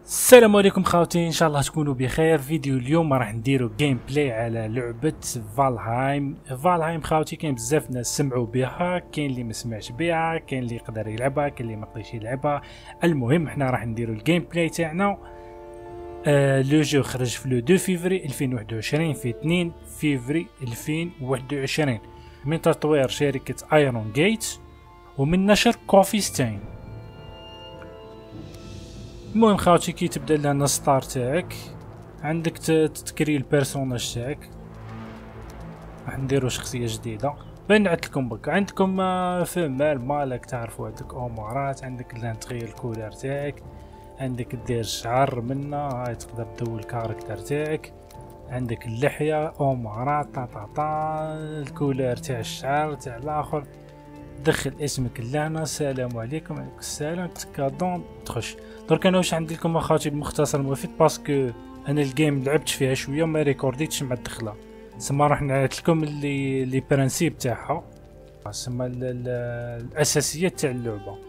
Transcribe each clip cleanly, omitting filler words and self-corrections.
السلام عليكم خاوتي، ان شاء الله تكونوا بخير. فيديو اليوم راح نديرو جيم بلاي على لعبه فالهايم خاوتي. كاين بزاف ناس سمعوا بها، كاين اللي ما سمعش بها، كاين اللي يقدر يلعبها، كاين اللي ما يقدرش يلعبها. المهم حنا راح نديرو الجيم بلاي تاعنا. لو جو خرج في لو 2 فيفري 2021 في 2 فيفري 2021 من تطوير شركه ايرون جيت ومن نشر كوفي ستين. المهم خاوتي كي تبدا لنا ستار تاعك عندك تكري البيرسوناج تاعك. راح نديرو شخصيه جديده. بين نعطيكم بك عندكم في مالك تعرفوا عندك امارات، عندك لانتري الكولار تاعك، عندك دير شعر منا هاي تقدر تدور الكاركتر تاعك، عندك اللحيه امارات الكولار تاع الشعر تاع الاخر. دخل اسمك لهنا، السلام عليكم. وعليكم السلام. تكادون تخش. درك انا واش عندي لكم اخواتي المختصر المفيد، باسكو انا الجيم لعبت فيها شويه ما ريكورديتش مع الدخله. سما راح نعيط لكم اللي برانسيب تاعها، سما الاساسيات تاع اللعبه.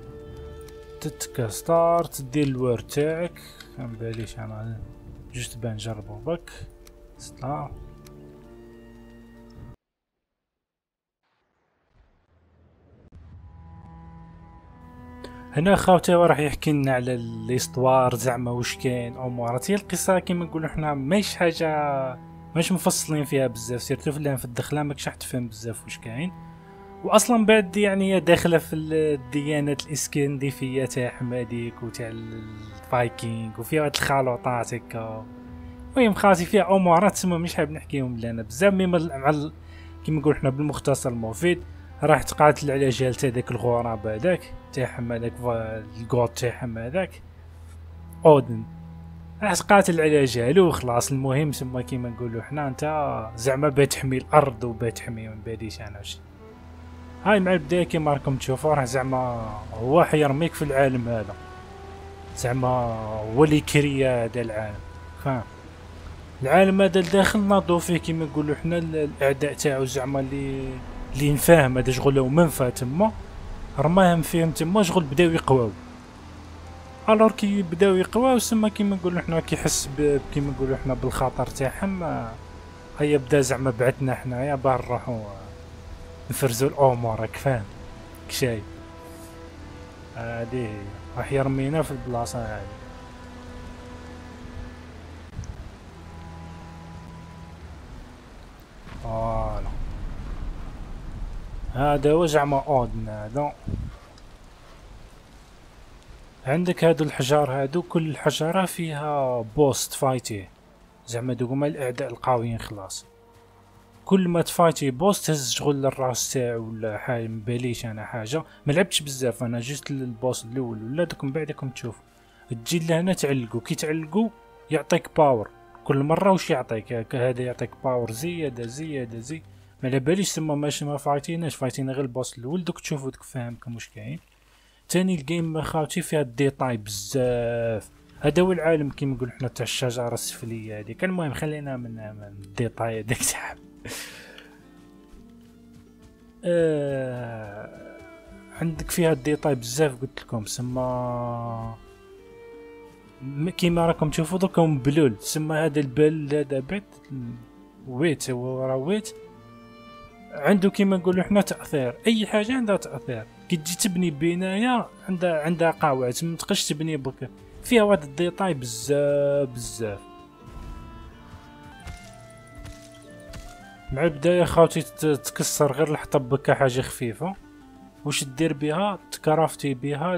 تتكاستار تدير الوورد تاعك، ما باليش انا جوست بان نجربو بك ستار. هنا خاوتي راح يحكي لنا على الاستوار زعما واش كاين امورات. هي القصه كيما نقولوا حنا ماهيش حاجه ماش مفصلين فيها بزاف، سيرتو في الدخله ماكش راح تفهم بزاف واش كاين. واصلا بعد يعني هي داخله في الديانات الاسكندنافيه تاع حماديك وتاع الفايكينغ، وفيها واحد الخلطات هكا. المهم خاصي فيها امورات تما مش حاب نحكيهم لنا بزاف، مي مع كيما نقول حنا بالمختصر المفيد. راح تقاتل على جالت هذاك الغراب هذاك تاعهم، هذاك الجود تاعهم هذاك اودن. راح تقاتل على جالو وخلاص. المهم سما كيما نقولوا حنا انت زعما بتحمي الارض وبتحمي من بعديش انا واش. هاي مع البدايه كيما راكم تشوفوا راه زعما هو حيرميك في العالم هذا، زعما هو اللي كريا هذا العالم، فاهم؟ العالم هذا الداخل ناضوا فيه كيما نقولوا حنا الاعداء تاعو، زعما اللي نفاهم هذا شغل منفى تما رماهم فيهم تما شغل بداو يقواو. الور كي بداو يقواو سما كيما نقولوا حنا كيحس كيما نقولوا حنا بالخطر تاعهم، هيا بدا زعما بعثنا حنايا باه نروحو نفرزو الامور، راك فاهم كشايف. هادي راح يرمينا في البلاصه هادي. فوالا هذا هو زعما اودن. هذا عندك هادو الحجار، هادو كل حجرة فيها بوست فايتي، زعما دوك هما الاعداء القويين خلاص. كل ما تفايتي بوست تهز شغل الراس تاعو ولا حاجه، مباليش انا حاجه ما لعبتش بزاف انا، جست البوس الاول ولا دوك من بعد راكم تشوف. تجي لهنا تعلقو، كي تعلقو يعطيك باور كل مره. واش يعطيك؟ هذا يعطيك باور زياده زياده زي ما على باليش. تما ماشي ما فايتيناش، فايتينا غير البوس الاول. دوك تشوفوا دوك فاهمكم واش كاين. تاني الجيم خاوتي فيها الديتاي بزاف. هذا هو العالم كيما نقول حنا تاع الشجره السفليه هذيك. المهم خلينا من الديتاي هذاك تاع عندك فيها الديتاي بزاف قلت لكم. سما كيما راكم تشوفوا دوكا مبلول، سما هذا البال هذا بيت ويت، هو راه ويت عنده كيما نقولوا حنا تاثير. اي حاجه عندها تاثير. كي تجي تبني بنايه عندها قواعد، ما تقدرش تبني بك. فيها واحد الديتاي بزاف بزاف. مع البدايه خاوتي تكسر غير الحطب بك حاجه خفيفه. واش دير بها؟ تكرافتي بها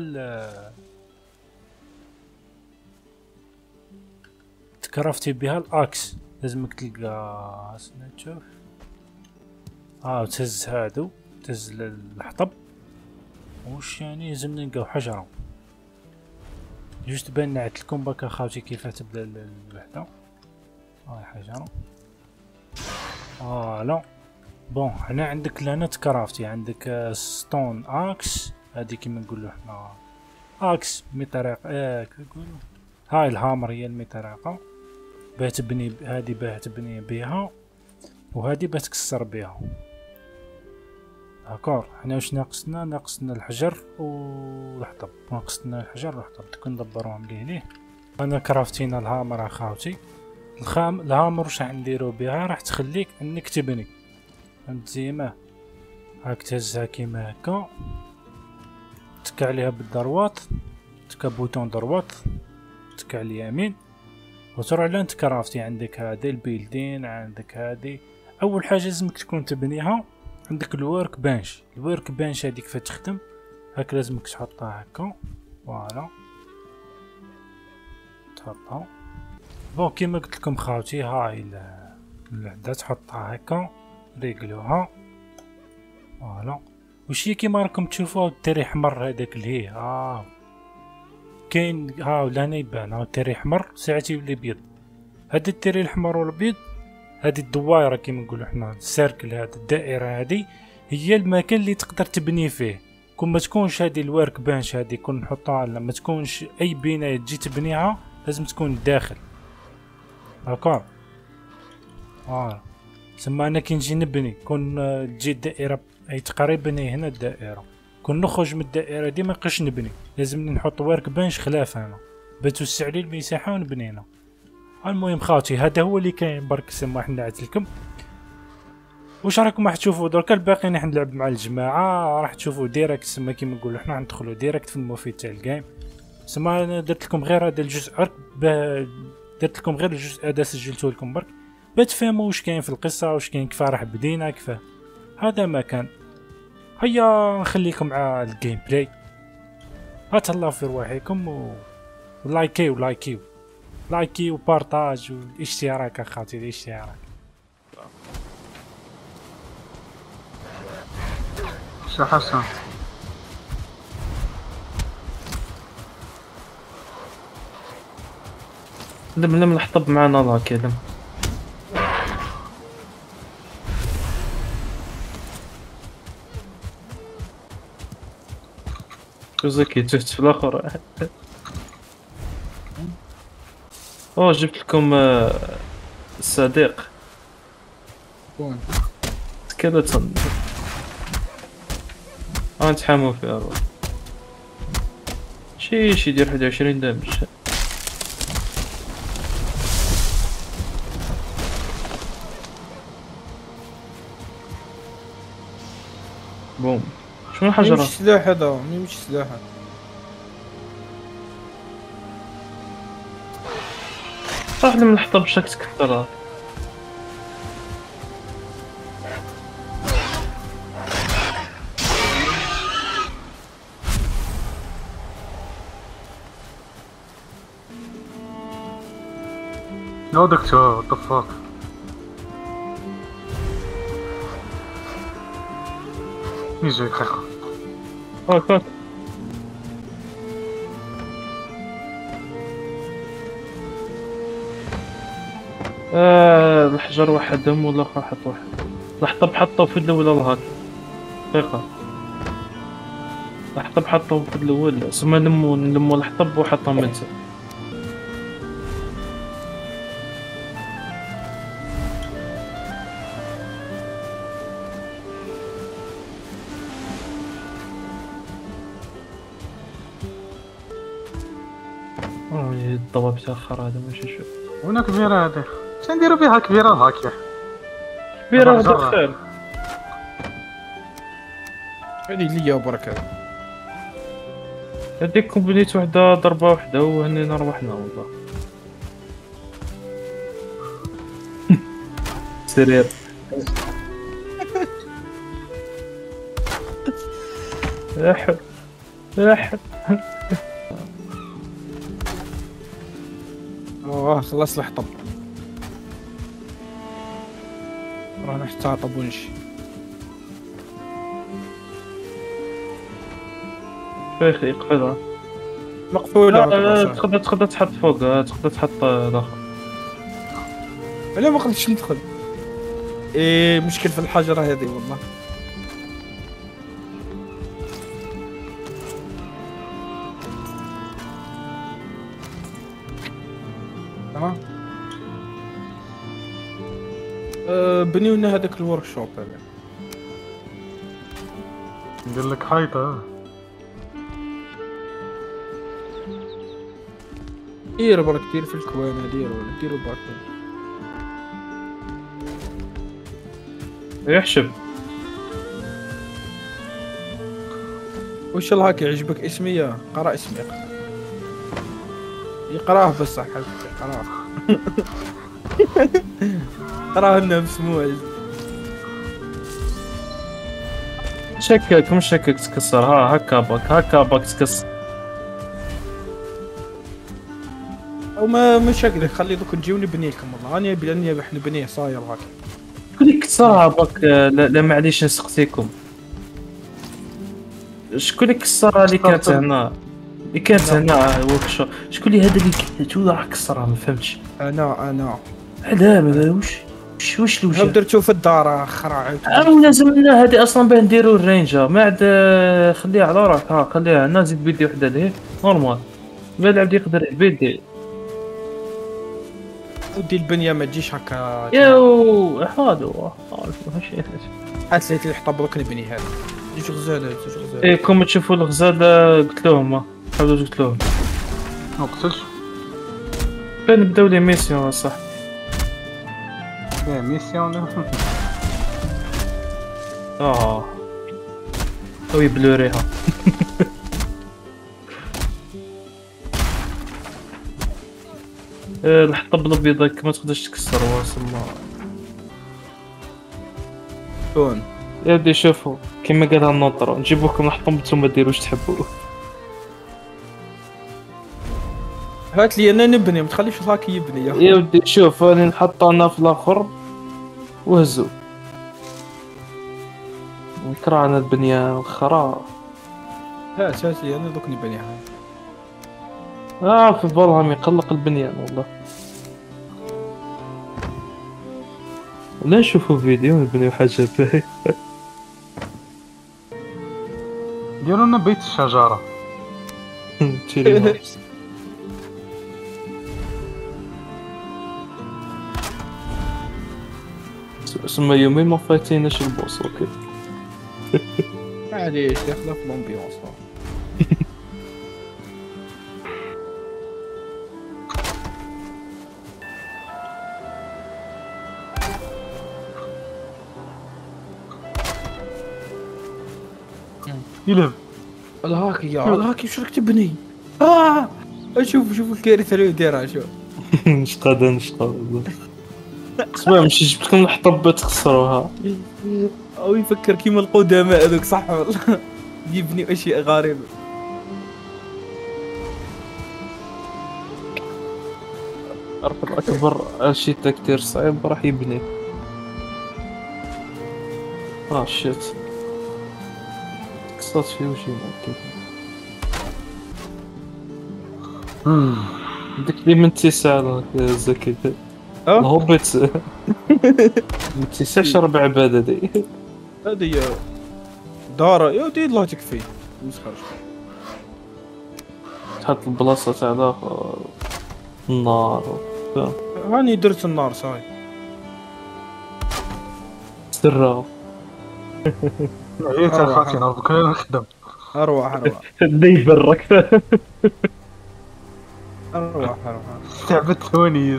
تكرافتي بها الاكس. لازمك تلقى تشوف تهز هادو، تهز الحطب. وش يعني لازمنا نلقاو حجره. جوست بان نعتلكم بك اخاوتي كيف تبدا الوحده. هاي حجره. فوالا بون هنا عندك لهنا تكرافتي. عندك ستون اكس، هادي كيما نقولو حنا اكس مطرقه كنقولو. هاي الهامر هي المطرقه باه تبني، هادي باه تبني بها، وهادي باه تكسر بها. داكور. حنا واش ناقصنا؟ ناقصنا الحجر والحطب. ناقصنا الحجر والحطب، دوك ندبروهم ليه. انا كرافتينا الهامر اخاوتي. الهامر واش غنديرو بها؟ راح تخليك انك تبني، فهمتي؟ ما هاك تهزها كيما هكا، تك عليها بالدروات، تك بوتون دروات، تك على اليمين وتروح لين تكرافتي. عندك هادي البيلدين، عندك هادي. اول حاجه لازمك تكون تبنيها عندك الورك بانش. الورك بانش هذيك كيف تخدم هاك، لازمك تحطها هكا، فوالا تحطها. بون كيما قلت لكم خاوتي، هاي الوحده تحطها هكا، ريقلوها فوالا. وشي كيما راكم تشوفوا التري احمر هذاك اللي هي كاين لهنا يبان التري احمر، ساعات يولي بيض. هاد التري الاحمر والابيض، هادي الدوائره كيما نقولوا حنا، السيركل هاد الدائره هادي هي المكان اللي تقدر تبني فيه. كون ما تكونش هادي الورك بانش هادي كون نحطها، لا ما تكونش اي بنايه تجي تبنيها لازم تكون داخل، داكور؟ تسمى انا كي نجي نبني كون تجي الدائره اي تقريبا هي هنا الدائره، كون نخرج من الدائره دي ما نبقاش نبني، لازمني نحط ورك بانش خلاف هنا باش توسع لي المساحه ونبني هنا. المهم خاوتي هذا هو اللي كاين برك. سما حنا لكم واش راكم راح تشوفوا دركا. الباقي راح نلعب مع الجماعه، راح تشوفوا ديريكت. سما كيما نقولوا حنا ندخلوا ديريكت في المفيد تاع الجيم. سما انا درت لكم غير هذا الجزء، درت لكم غير الجزء هذا سجلته لكم برك باش تفهموا واش كاين في القصه، واش كاين، كيف راح بدينا، كيف هذا ما كان. هيا نخليكم مع الجيم بلاي. هاتهلاو في رواحكم ولايكيو لايكي وبارطاج والاشتراك اخواتي، الاشتراك. شو حسن؟ لم نحطب معنا الله كلم. زكي تهت في الاخر. جبت لكم الصديق وين؟ سكيلتون. نتحامو فيه اروح. شي يدير 21 دمج. بوم. شنو الحجرة؟ ميمشي سلاح هذا، ميمشي سلاح. صح لما نحطب شك تكثر. No دكتور، what the fuck؟ يجي خير. فاك الحجر واحد دم ولا اخر حط واحد. الحطب حطه في الاول الهاك دقيقة. الحطب حطه في الاول، ثم نلمو الحطب وحطه من تحت. الضباب تاخر هذا ماشي شو. وين كبيرة هذه؟ نديرو بها كبيرة هاك يا كبيرة هذا خير. هذه ليا وبركة. هذيك بنيت وحدة ضربة وحدة وهنينا ربحنا والله. سرير. احب خلص الحطب. راح نحتاطب ونمشي. فيخ يقفلها مقفولة. تقدر تحط فوق، تقدر تحط الاخر. لا ما قدرتش ندخل. مشكل في الحجرة هذه والله. تمام. بنيونا هذاك الورك شوب هذا. ندير لك حيطة. دير برك، دير في الكوانه، ديروا برك. يحشب. وش الهاك يعجبك اسمي؟ يا قرا اسمي، يقراه بس صح قراه. قراه لنا بسموع. شكك مش شكك تكسر، ها هكا باك تكسر. او ما شكلك، خلي دوك نجيو نبني لكم. والله انا ابي نبنيه صاير هاك. شكون اللي كسرها باك؟ لا معليش نسقسيكم. شكون اللي كسرها اللي كانت هنا؟ اللي كانت هنا وركشوب، شكون اللي هذا اللي كانت راح كسرها؟ ما فهمتش. انا علاه وش لو درتو في الدار خراعي. لازم لنا هذه اصلا باه نديرو الرينجر، ما عاد خليها على روحك. ها خليها هنا، زيد بيدي وحده ليه نورمال، ما العبد يقدر بيدي. ودي البنيه ما تجيش هكا. يو هذا هو ماشي. حسيت اللي حطب دوك نبني هذا. جوج غزاله. ايه كون تشوفوا الغزال قلت لهم، حاولوا قلت لهم ما قتلش. فين نبداو لي ميسيون صح. ميسيون. او يبلوريها. الحطب الابيض ما تقدرش تكسر واسمها. شلون؟ يا ودي شوفوا كيما قالها النوطرو، نجيب لكم الحطب نتوما ديروا واش تحبوا. هات لي انا نبني، ما تخليش هاك يبني يا يا ودي شوف راني نحط انا في الاخر وهزو. نكره انا البنيان الخرا. هات لي انا دوك نبني هاي. في فالهام يقلق البنيان والله. لا نشوفوا فيديو نبنيو حاجه باهي. ديروا لنا بيت الشجره. تيري سما يومين ما فايتيناش البوس. اوكي معليش داخله في لومبيونس. يلعب الهاكي وش راك تبني؟ شوف الكارثه اللي دايرها. شوف نشقد اسمع مش جبت لكم الحطب تخسروها. او يفكر كيما القدماء هذوك صح والله. يبني اشياء غريبه. عرف اكبر شيء كتير صعيب راح يبني. شيت قصات فيه وشي ممكن. بدك لي من 9 زكي الهوبيت. من 9 4 عباده دي. هذه دار يا ودي الله تكفي مسخرش. تحط البلاصه تاع داخل النار. هاني درت النار صاي سرها هي تاع خاطينا بكره نخدم. اروح اللي برك. اروح تعبت ثواني.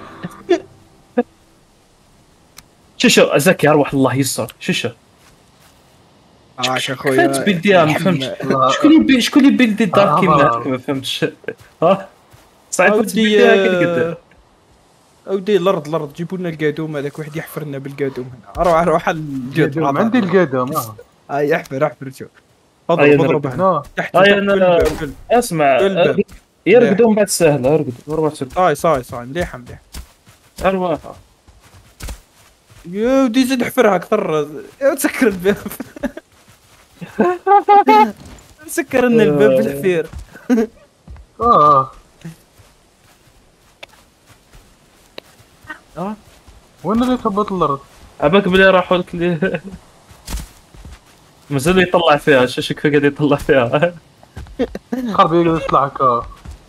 شو زكي اروح الله يسر. شو عاش اخويا. فهمت بيديها ما فهمتش. شكون اللي بيدي الدار كيما ما فهمتش. صعيب تبيديها كي اودي الارض جيبوا لنا القادوم هذاك، واحد يحفر لنا بالقادوم هنا. اروح القادوم عندي القادوم. احفر شوف. اضرب هنا تحت. اسمع يرقدون بعد سهله. ارقد صاي مليحه ارواح. يا ودي زيد احفرها اكثر. تسكر الباب. سكر لنا الباب بالحفير. وين اللي ثبت الارض؟ عباك بلي راحوا لك لي مازال يطلع فيها. شاشك قاعد يطلع فيها. خربي يقدر يطلعك.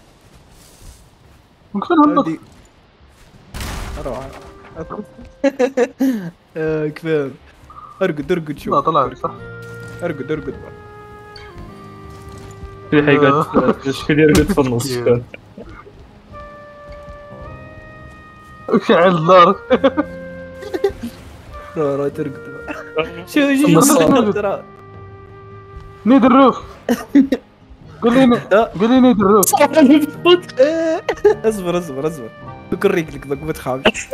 ممكن نهبط. اروح كفايه. ارقد شوف. لا طلع صح. ارقد في حاجات شكون يرقد في النص. وشعل النار. راه ترقد. شو جي نيد الروف. قول لي نيد الروف. اصبر بكريك لك دوك ما تخافش.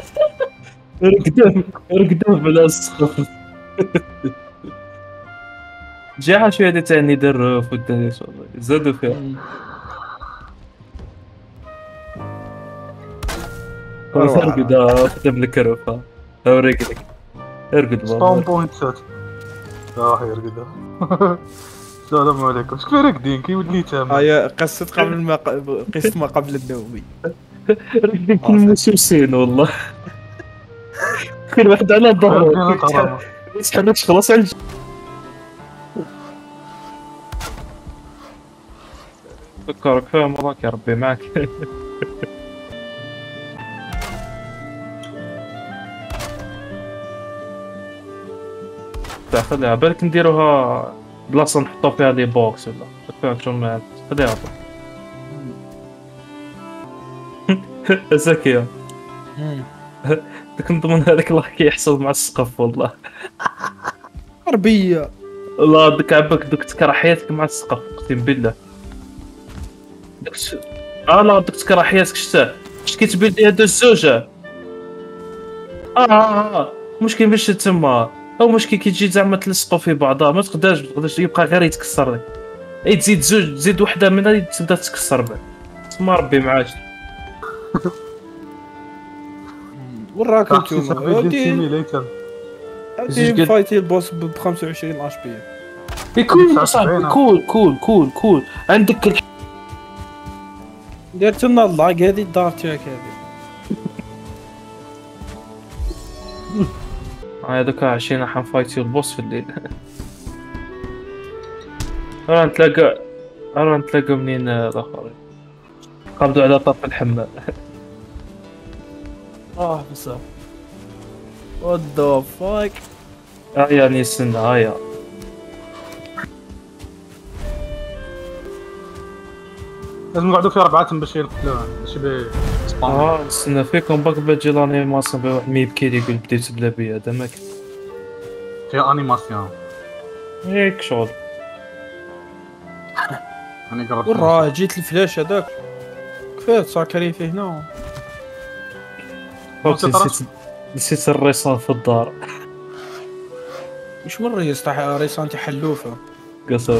رقدام بلا السقف. جا شويه هذا تاعني دروف والدنيا زادوا فيها. رقد خدم لك رفا اوريك لك ارقد ستون بوينت سات. يرقد. السلام عليكم. شكون راقدين كي وليت انا؟ هيا قصة قبل ما قصة ما قبل النوم. راقدين كل موسوسين والله. كل واحد على ظهره يسحبكش خلاص على فكرك فاهم والله يا ربي معك. خليها بالك نديروها بلاصه نحطو فيها لي بوكس ولا فهمتوا خليها زكية. نضمن هذاك الله كيحصل مع السقف والله. عربية والله ديك عباك دوك تكره حياتك مع السقف اقسم بالله. لا دوك تكره حياتك شتا شت كيتبين لي هاد الزوجة. مشكل باش تما او مشكل كي زعما تلصقوا في بعضها ما تقدرش يبقى غير يتكسر لك. اي تزيد زوج تزيد وحده منها تبدا تتكسر بعد تما ربي معاك. وراك انتوما ودي فايتي البوس ب 25 اش بي. كول عندك درت لنا اللاق هذه الدار تاعك هذه. هذاك عشينا حنفايتي البوس في الليل. راه نتلاقى منين الاخر قبضوا على طرف الحمام. بصح وات ذا فاك. يعني استنى هيا لازم نقعدوا في 4 باش يقتلوها باش استنى فيكم باك بتجي لانيماسيون بواحد ما يبكي لي يقول بديت بلا بيا هذا ماك في انيماسيون هيك شغل. انا قربت وراه جيت الفلاش هذاك كيفاش ساكري فيه هنا. نسيت الريصان في الدار. مش من ريس تاع ريسان تاع حلوفه قصب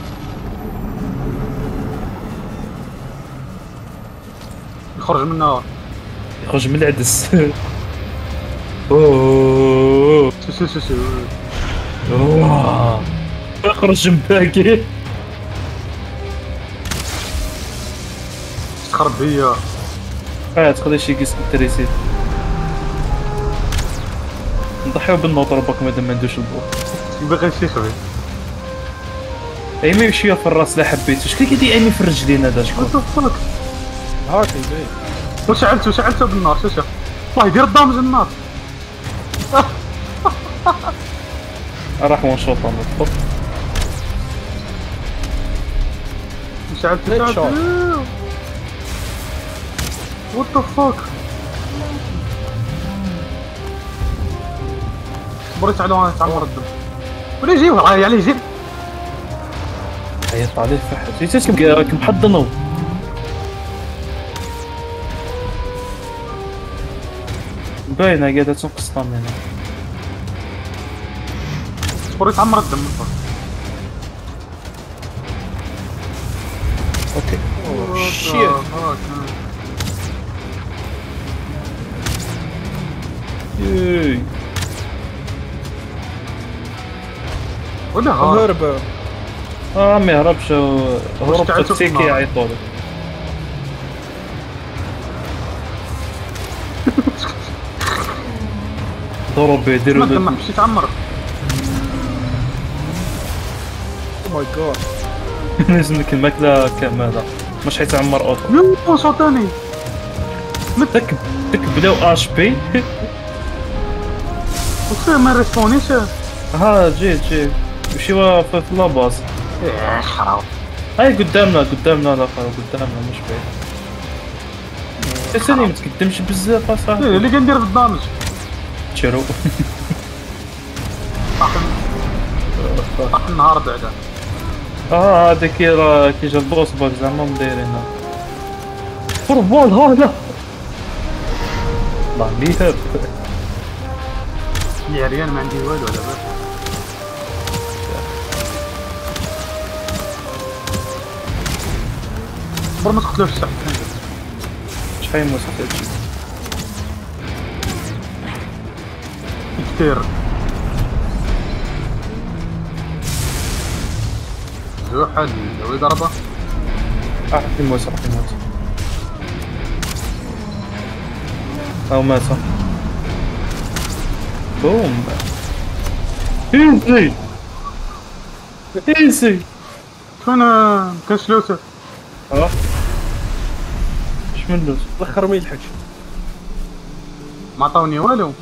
يخرج منها يخرج من العدس. اوه شو يخرج من باقي تخرب هي تقدر شي كيس بالتريسيت نضحيو بالنوط ربك مادام ما ندوش البو باغي شي خويا. ايمي شويه في الراس لا حبيت شكون كيدي ايمي في الرجلين هذا شكون هاكي زين. وشعلته بالنار شوف الله يدير الدامج النار. راح وان شوط انا شعلته وات ذا فاك. صبرت على وانا تعمر الدم ولا يجي يعني يجي عيط عليه فحل جيت راك محضنو باينه قاعده تنقص طامينه. صبرت تعمر الدم اوكي شيت ولا هرب ما يهربش هرب تكتيكي يعيطوا له. ضرب يديروا له ما مشيت تعمر. او ماي جاد لازم لك الماكله كامله مش حيتعمر اوطو. يو صوتاني داك بلاو اش بي. وفيه ما ريسبونيش. جيت مشيوا في لاباز. حرام هاي قدامنا الاخر قدامنا مش بعيد. ثاني ما تقدمش بزاف اصاحبي. اللي كندير بالدامج. تشرو طاح النهار بعدا. هذاك راه كي جا البوس باك زعما مدايرينها. فوربول هذا الله ميهاب. يا ريال ما عندي والو على بالك. برا ما تقتلوش صح. شحال موسى هادشي كثير. زوحل لو ضربه. في موسى في موسى او مات. بوم ايزي ايزي. فين كاش لوسه؟ اش من لوز الاخر ما يلحقش. ما عطاوني والو.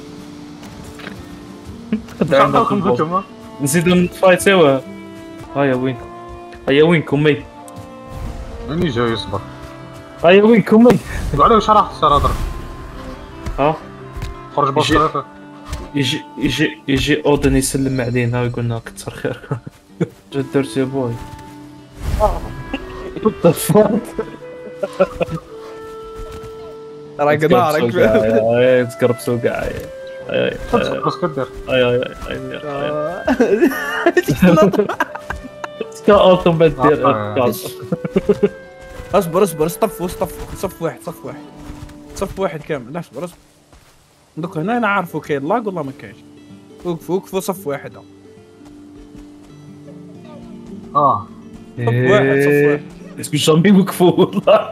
عطاكم انتوما. نزيدو نفايت سوا. هيا وينكم هيا وينكم مي ماني جاي يصبر. هيا وينكم مي. قالوا واش راح تصير هضر. خرج يجي. بوصله. يجي اودن يسلم علينا ويقول لنا كثر خيركم. جا درت يا بوي. وات ذا فاك. راه قنارك. تقربسوا كاع. بس كدير. سكا اوتو ما دير. اصبر صف واحد كامل. لا اصبر دوك هنا انا عارفو كاين لاج والله ما كاينش. وقفوا صف واحد. صف واحد. اسكو جامي وقفوا والله.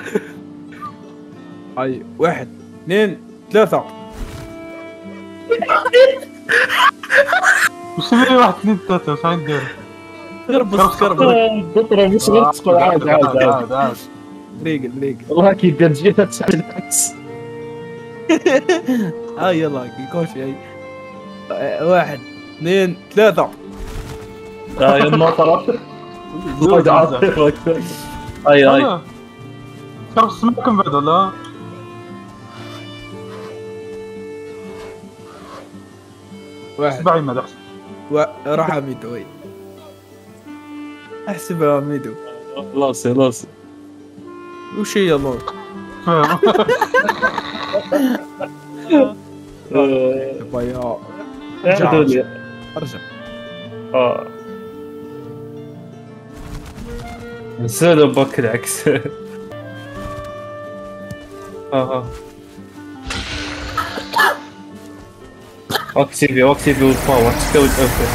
هاي 1 2 3. وش تبي 1 2 3 واش غندير؟ قرب البطرة مش غتسقط. عاد ريقل والله كي دير جهة تسعد العكس. هاي يلا كوشي. هاي 1 2 3. يا المطرة. هاي تعرف سمعكم بعد ولا؟ واحد سبعي ما احسن. راح ميدو. وي احسبها ميدو. لاسي وش هي الله. بايا ارجع. نسالو باك العكس. اكتيفي والباور تسوي الاوفر.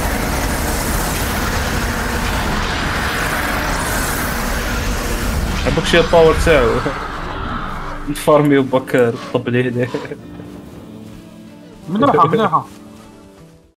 عندك شي باور تاعو نفارميو باك طب ليه. مليحه.